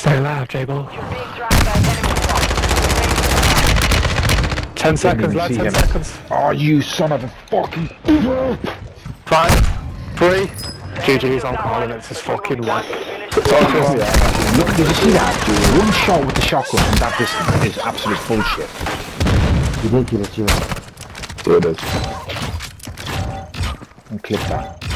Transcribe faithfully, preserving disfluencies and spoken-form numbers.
Stay alive, J-Ball. You're being dragged by enemy squad. Ten seconds, lad, ten him. seconds. Oh, you son of a fucking... Five, three, G G's on call and it's his fucking whack. Look, did you see that, dude? One shot with the shotgun from that distance is absolute bullshit. You did kill it, you. There it is. And clip that.